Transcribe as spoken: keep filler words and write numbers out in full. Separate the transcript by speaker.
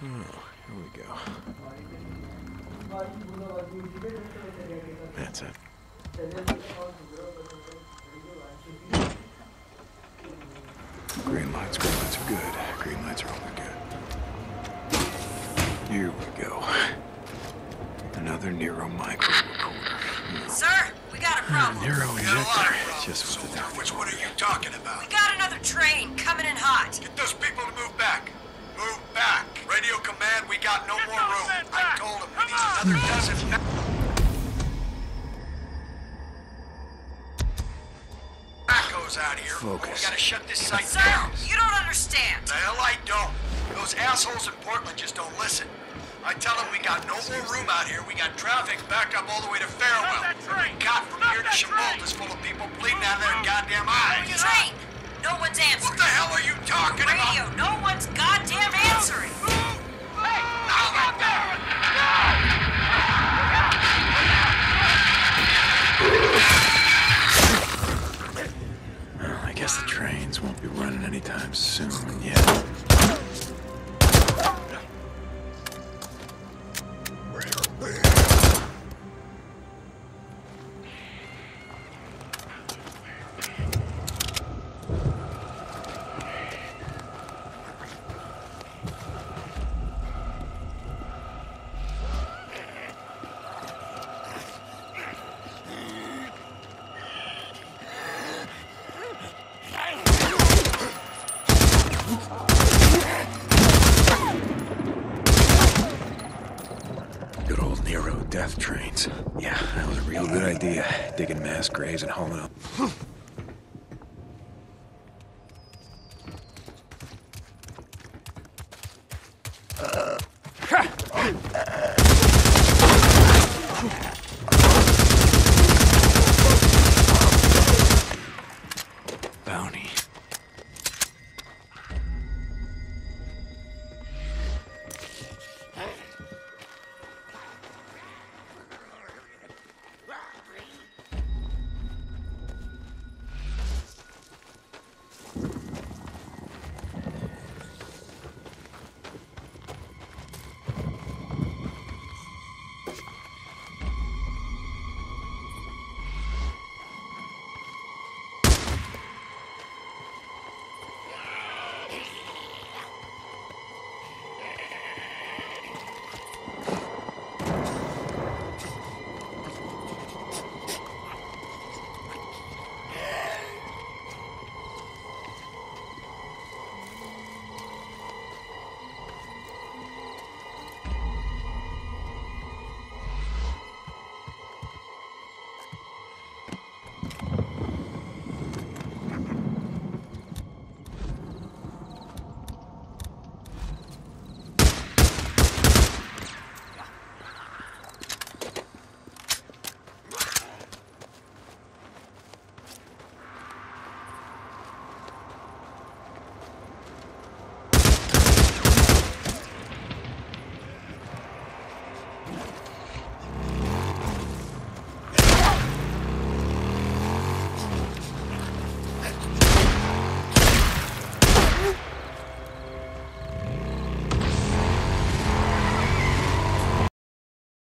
Speaker 1: here we go. That's it. Green lights, green lights are good. Green lights are only good. Here we go. Another Nero micro recorder.
Speaker 2: Sir, we got a problem.
Speaker 1: Nero injector. Just
Speaker 3: So,
Speaker 1: what the
Speaker 3: which one are you talking about?
Speaker 2: We got another train coming in hot.
Speaker 3: Get those people to move back. Move back. Radio command, we got no more room. I told them we need another dozen. Back goes out here.
Speaker 1: Focus.
Speaker 3: We gotta shut this site
Speaker 2: Sir,
Speaker 3: down.
Speaker 2: you don't understand.
Speaker 3: The hell I don't. Those assholes in Portland just don't listen. I tell them we got no more room out here. We got traffic backed up all the way to Farewell. And we got from here to Chabot is full of people bleeding out of their goddamn eyes.
Speaker 2: Train! No one's answering.
Speaker 3: What the hell are you talking
Speaker 2: Radio,
Speaker 3: about?
Speaker 2: no one's goddamn answering.
Speaker 3: Hey, now out there!
Speaker 1: Well, I guess the trains won't be running anytime soon yet. Good old Nero death trains. Yeah, that was a real good idea. Digging mass graves and hauling up.